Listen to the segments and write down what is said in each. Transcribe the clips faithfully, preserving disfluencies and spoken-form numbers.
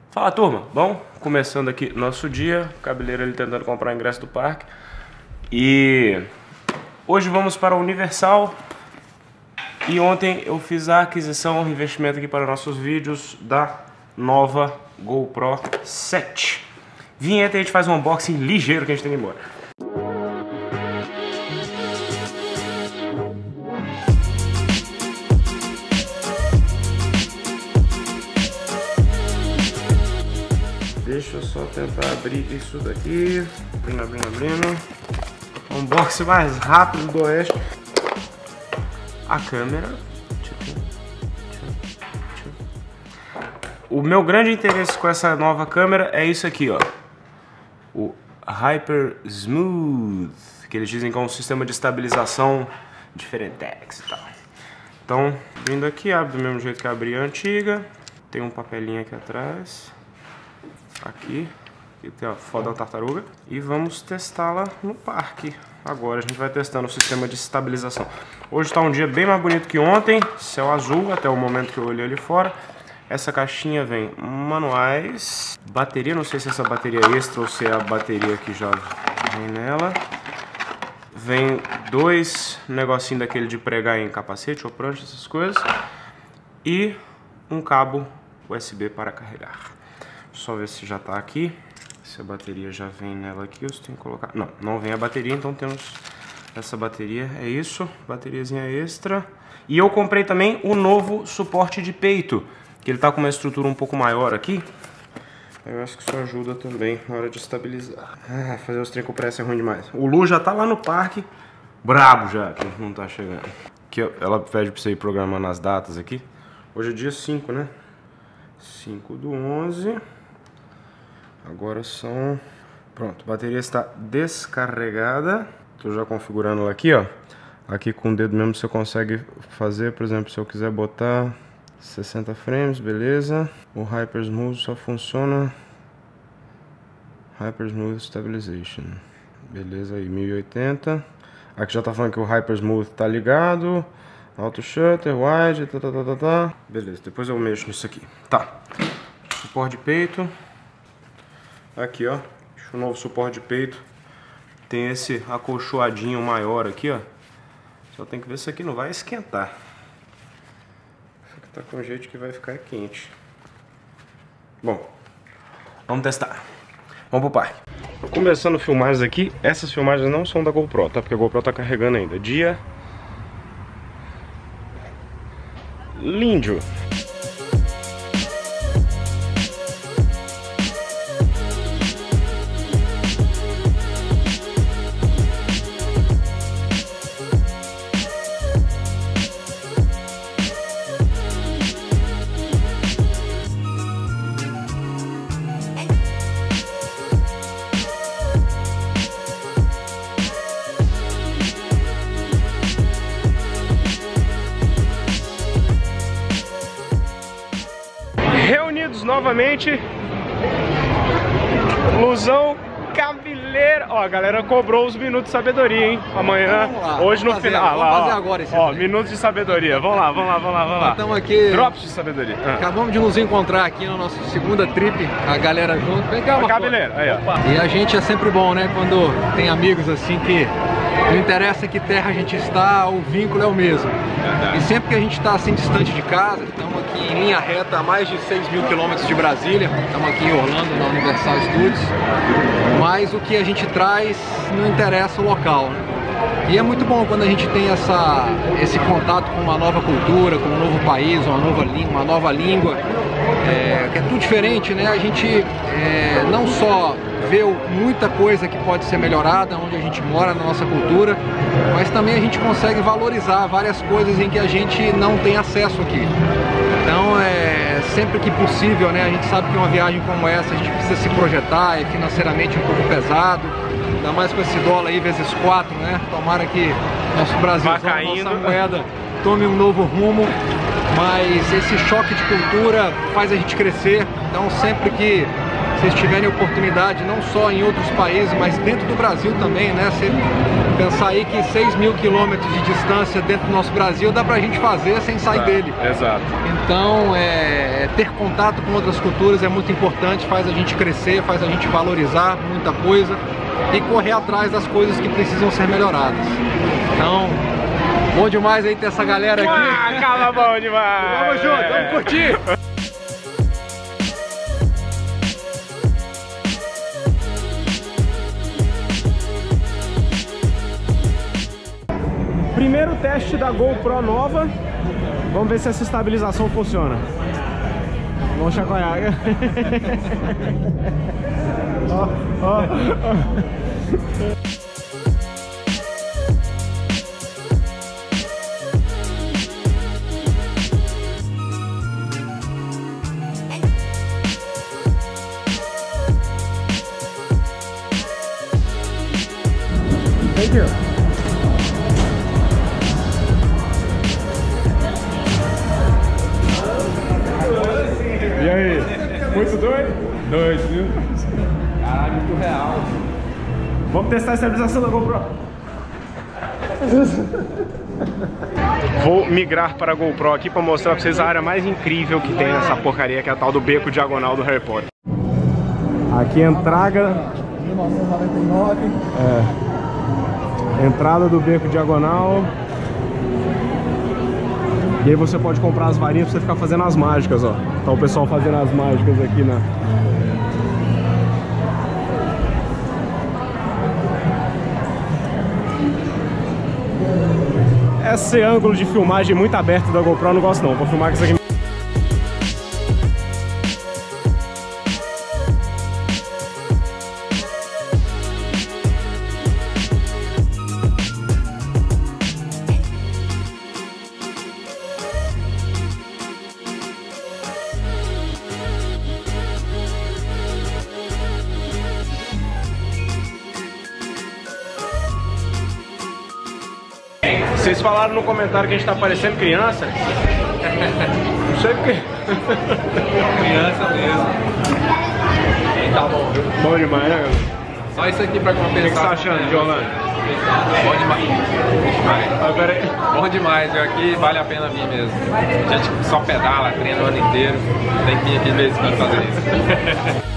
Fala, turma, bom? Começando aqui nosso dia, o Cabeleiro ele tentando comprar o ingresso do parque. E hoje vamos para a Universal. E ontem eu fiz a aquisição, um investimento aqui para nossos vídeos da nova GoPro sete. Vinheta e a gente faz um unboxing ligeiro que a gente tem que ir embora. Deixa eu só tentar abrir isso daqui. Abrindo, abrindo, abrindo. Unboxing mais rápido do oeste. A câmera. O meu grande interesse com essa nova câmera é isso aqui, ó. O Hyper Smooth, que eles dizem que é um sistema de estabilização diferentex e tal. Então, vindo aqui, abre do mesmo jeito que abri a antiga. Tem um papelinho aqui atrás. Aqui, aqui tem a foda da tartaruga. E vamos testá-la no parque. Agora a gente vai testando o sistema de estabilização. Hoje está um dia bem mais bonito que ontem. Céu azul, até o momento que eu olhei ali fora. Essa caixinha vem manuais. Bateria, não sei se é essa bateria extra ou se é a bateria que já vem nela. Vem dois negocinhos daquele de pregar em capacete ou prancha, essas coisas. E um cabo U S B para carregar. Só ver se já tá aqui, se a bateria já vem nela aqui, ou se tem que colocar... Não, não vem a bateria, então temos essa bateria, é isso, bateriazinha extra. E eu comprei também o novo suporte de peito, que ele tá com uma estrutura um pouco maior aqui. Eu acho que isso ajuda também na hora de estabilizar. Ah, fazer os trem com pressa é ruim demais. O Lu já tá lá no parque, brabo já, que não tá chegando. Aqui, ela pede pra você ir programando as datas aqui. Hoje é dia cinco, né? cinco do onze. Agora são... Pronto, a bateria está descarregada. Estou já configurando ela aqui, ó. Aqui com o dedo mesmo você consegue fazer, por exemplo, se eu quiser botar sessenta frames, beleza. O Hyper Smooth só funciona Hyper Smooth Stabilization. Beleza aí, mil e oitenta. Aqui já tá falando que o Hyper Smooth tá ligado. Auto Shutter, Wide, tá, tá, tá, tá, tá. Beleza, depois eu mexo nisso aqui. Tá. Suporte de peito. Aqui, ó, o novo suporte de peito. Tem esse acolchoadinho maior aqui, ó. Só tem que ver se isso aqui não vai esquentar. Isso aqui tá com jeito que vai ficar quente. Bom, vamos testar. Vamos pro parque. Começando filmagens aqui. Essas filmagens não são da GoPro, tá? Porque a GoPro tá carregando ainda. Dia lindo. Reunidos novamente, Luzão, Cabeleiro. Ó, a galera cobrou os minutos de sabedoria, hein? Amanhã, lá, hoje no final. Ah, vamos lá, fazer ó, agora esse ó, minutos de sabedoria. Vamos lá, vamos lá, vamos lá, vamos lá. Estamos aqui. Drops de sabedoria. Ah. Acabamos de nos encontrar aqui na nossa segunda trip, a galera junto. Vem cá, Cabeleiro, aí, ó. E a gente é sempre bom, né? Quando tem amigos assim que não interessa que terra a gente está, o vínculo é o mesmo. Verdade. E sempre que a gente está assim distante de casa, estamos aqui em linha reta a mais de seis mil quilômetros de Brasília, estamos aqui em Orlando, na Universal Studios, mas o que a gente traz não interessa o local, né? E é muito bom quando a gente tem essa, esse contato com uma nova cultura, com um novo país, uma nova língua, uma nova língua, é, que é tudo diferente, né? A gente é, não só vê muita coisa que pode ser melhorada onde a gente mora, na nossa cultura, mas também a gente consegue valorizar várias coisas em que a gente não tem acesso aqui. Então, é, sempre que possível, né? A gente sabe que uma viagem como essa a gente precisa se projetar, é financeiramente um pouco pesado. Ainda mais com esse dólar aí vezes quatro, né? Tomara que nosso Brasil, nossa moeda, tome um novo rumo. Mas esse choque de cultura faz a gente crescer. Então sempre que vocês tiverem oportunidade, não só em outros países, mas dentro do Brasil também, né? Você Pensar aí que seis mil quilômetros de distância dentro do nosso Brasil dá pra gente fazer sem sair dele. Exato. Então, é, ter contato com outras culturas é muito importante, faz a gente crescer, faz a gente valorizar muita coisa e correr atrás das coisas que precisam ser melhoradas. Então, bom demais aí ter essa galera aqui. Ah, calma, bom demais. Vamos junto, vamos curtir. Primeiro teste da GoPro nova. Vamos ver se essa estabilização funciona. Vamos chacoalhar. Ó, ó, ó. Thank you. E aí? Muito doido? Doido, viu? Caralho, muito real. Vamos testar a estabilização da GoPro. Vou migrar para a GoPro aqui para mostrar para vocês a área mais incrível que tem nessa porcaria, que é a tal do beco diagonal do Harry Potter. Aqui entrada... mil novecentos e noventa e nove. É. Entrada do beco diagonal. E aí você pode comprar as varinhas pra você ficar fazendo as mágicas, ó. Tá o pessoal fazendo as mágicas aqui na... Esse ângulo de filmagem muito aberto da GoPro eu não gosto não. Vou filmar com isso aqui. Vocês falaram no comentário que a gente tá parecendo criança. Não sei porquê. Criança mesmo. E tá bom, viu? Bom demais, né, galera? Só isso aqui pra compensar. O que você tá achando de Orlando? Bom demais. Ah, pera aí. Bom demais, viu? Aqui vale a pena vir mesmo. A gente só pedala, treina o ano inteiro. Tem que vir aqui de vez em quando fazer isso.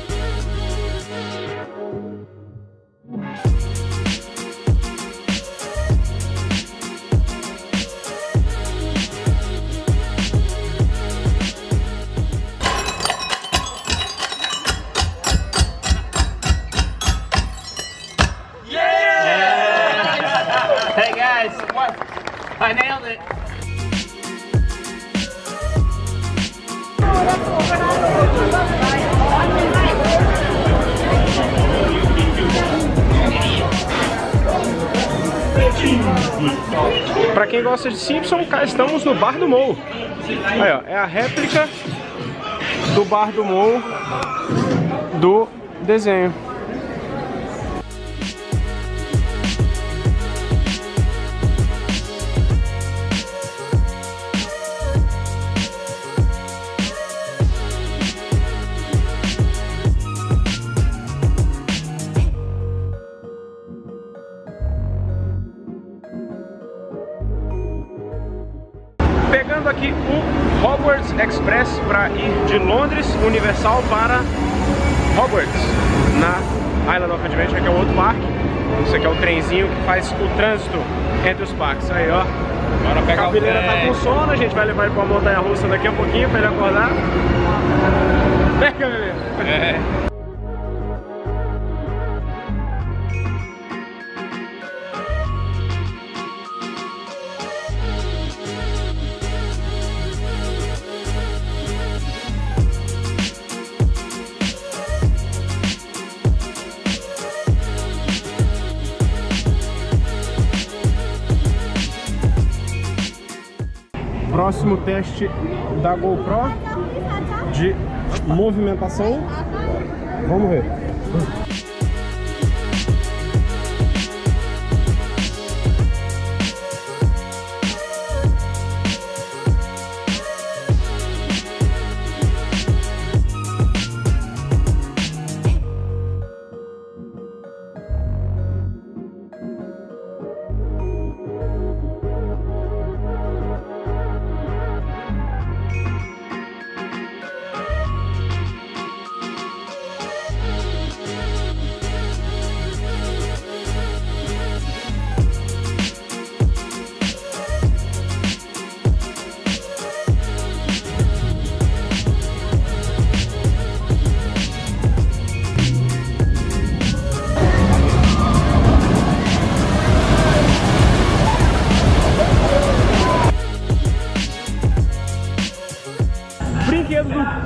Hey guys, what? I nailed it. Pra quem gosta de Simpson, cá estamos no Bar do Moe. Aí, ó, é a réplica do Bar do Moe do desenho. Pegando aqui o Hogwarts Express para ir de Londres Universal para Hogwarts, na Island of Adventure, que é o outro parque. Esse aqui é o trenzinho que faz o trânsito entre os parques. Aí, ó. Bora pegar a Capileira o tá com sono, a gente vai levar ele para a montanha russa daqui a pouquinho para ele acordar. Vem, Capileira. É. Próximo teste da GoPro de movimentação. Vamos ver.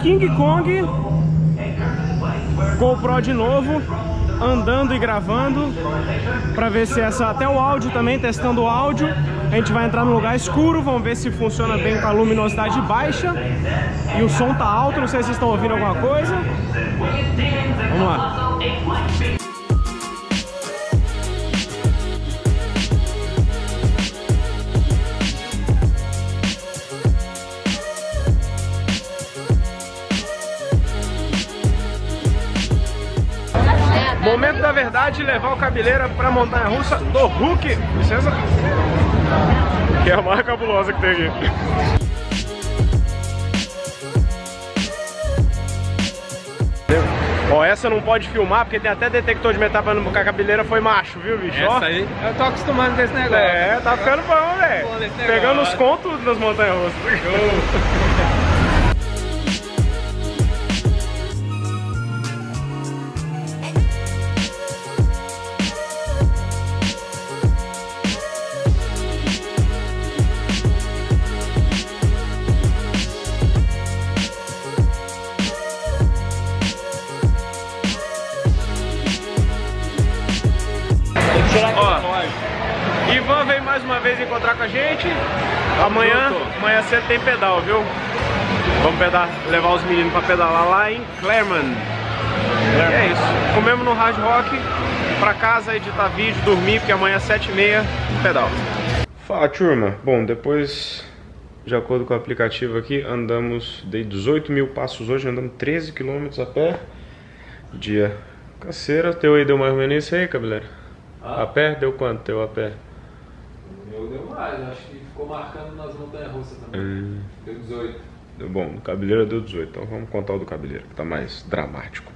King Kong, GoPro de novo, andando e gravando, pra ver se essa, até o áudio também, testando o áudio. A gente vai entrar num lugar escuro, vamos ver se funciona bem com a luminosidade baixa. E o som tá alto, não sei se vocês estão ouvindo alguma coisa. Vamos lá. Momento da verdade, levar o Cabeleira pra montanha-russa do Hulk. Licença. Que é a mais cabulosa que tem aqui. Ó, essa não pode filmar porque tem até detector de metal pra não buscar. A Cabeleira foi macho, viu, bicho? Essa aí, eu tô acostumado com esse negócio. É, tá ficando bom, velho. Pegando os contos das montanhas-russas. Ó, Ivan veio mais uma vez encontrar com a gente. Amanhã, amanhã cedo tem pedal, viu? Vamos pedar, levar os meninos pra pedalar lá em Claremont. E é isso. Comemos no Hard Rock, pra casa, editar vídeo, dormir, porque amanhã às sete e meia, pedal. Fala, turma. Bom, depois, de acordo com o aplicativo aqui, andamos, dei dezoito mil passos hoje, andamos treze quilômetros a pé. Dia caceira. Teu aí deu mais ou menos isso aí, Cabeleira? Ah. A pé? Deu quanto teu a pé? O meu deu mais, acho que ficou marcando nas montanhas russas também. Hum. Deu dezoito. Deu bom, no Cabeleira deu dezoito, então vamos contar o do Cabeleira, que tá mais dramático.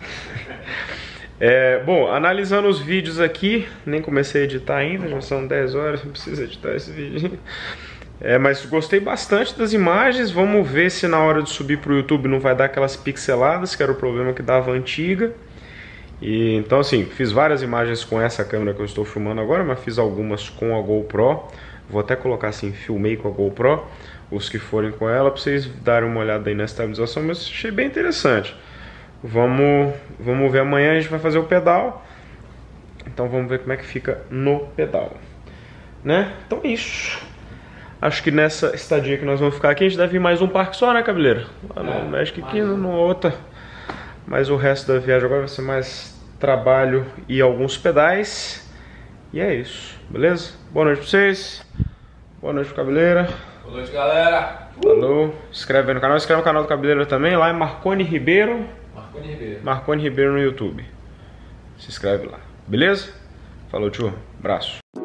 É, bom, analisando os vídeos aqui, nem comecei a editar ainda, já são dez horas, não preciso editar esse vídeo. É, mas gostei bastante das imagens, vamos ver se na hora de subir pro YouTube não vai dar aquelas pixeladas, que era o problema que dava antiga. E, então assim, fiz várias imagens com essa câmera que eu estou filmando agora, mas fiz algumas com a GoPro. Vou até colocar assim, filmei com a GoPro, os que forem com ela, para vocês darem uma olhada aí na estabilização, mas achei bem interessante. Vamos, vamos ver amanhã, a gente vai fazer o pedal, então vamos ver como é que fica no pedal, né? Então é isso. Acho que nessa estadia que nós vamos ficar aqui, a gente deve ir mais um parque só, né, Cabeleira? Lá no Magic Kingdom, numa outra. Mas o resto da viagem agora vai ser mais trabalho e alguns pedais. E é isso, beleza? Boa noite pra vocês. Boa noite, Cabeleira. Boa noite, galera. Falou. Se inscreve aí no canal. Se inscreve no canal do Cabeleira também. Lá é Marconi Ribeiro. Marconi Ribeiro. Marconi Ribeiro no YouTube. Se inscreve lá. Beleza? Falou, tio. Abraço.